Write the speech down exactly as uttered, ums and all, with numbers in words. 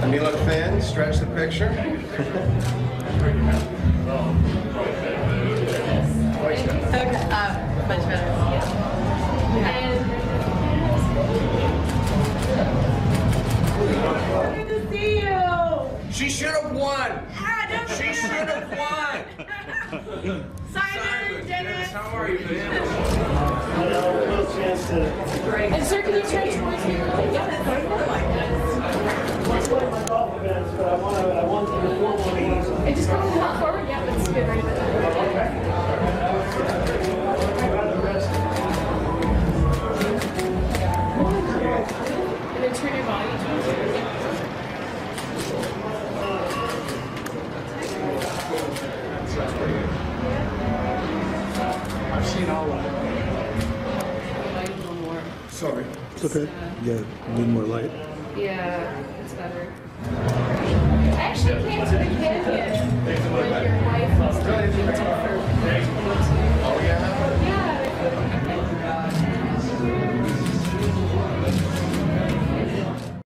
When you look thin, stretch the picture. Okay, uh, much better. And good to see you. She should have won. Ah, no, She should have won. Simon, Dennis. How are you, man? And sir, can you turn towards me? Yeah, I'm playing my golf events, but I want to, I want to perform one of these. and just go a little forward. Yeah, that's good right there. And then turn your body towards you. I've seen all of it. Light a little more. Sorry. It's okay. Yeah, need more light. Yeah, it's better. I actually can't